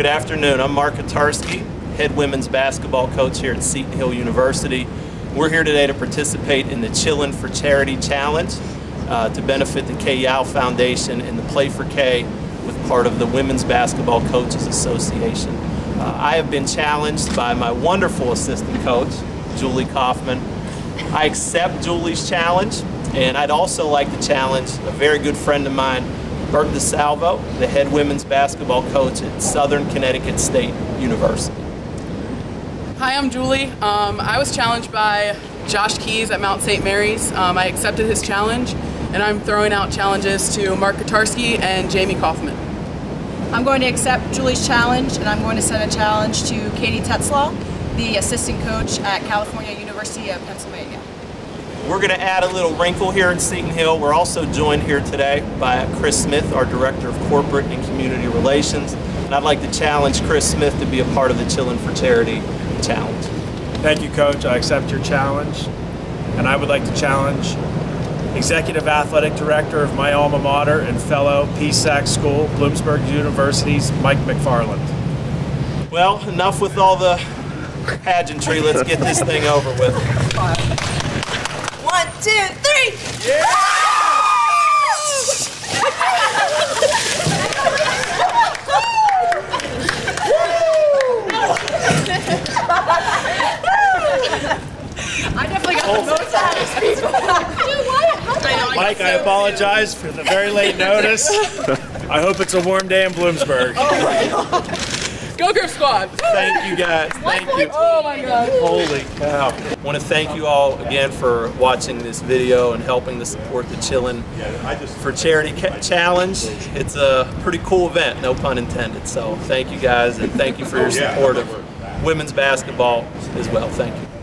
Good afternoon. I'm Mark Kotarski, head women's basketball coach here at Seton Hill University. We're here today to participate in the Chillin' for Charity Challenge to benefit the Kay Yow Foundation and the Play for Kay with part of the Women's Basketball Coaches Association. I have been challenged by my wonderful assistant coach, Julie Kaufman. I accept Julie's challenge, and I'd also like to challenge a very good friend of mine, Bert DeSalvo, the head women's basketball coach at Southern Connecticut State University. Hi, I'm Julie. I was challenged by Josh Keys at Mount St. Mary's. I accepted his challenge, and I'm throwing out challenges to Mark Kotarski and Jamie Kaufman. I'm going to accept Julie's challenge, and I'm going to send a challenge to Katie Tetzlaw, the assistant coach at California University of Pennsylvania. We're going to add a little wrinkle here at Seton Hill. We're also joined here today by Chris Smith, our Director of Corporate and Community Relations. And I'd like to challenge Chris Smith to be a part of the Chillin' for Charity Challenge. Thank you, Coach. I accept your challenge. And I would like to challenge Executive Athletic Director of my alma mater and fellow PSAC school, Bloomsburg University's Mike McFarland. Well, enough with all the pageantry. Let's get this thing over with. 1, 2, 3! Yeah! I definitely got the most out of these people. Mike, I apologize for the very late notice. I hope it's a warm day in Bloomsburg. Go Grip Squad! Thank you guys. Thank you. Oh my God. Holy cow. I want to thank you all again for watching this video and helping to support the Chillin' for Charity Challenge. It's a pretty cool event, no pun intended. So thank you guys, and thank you for your support of women's basketball as well. Thank you.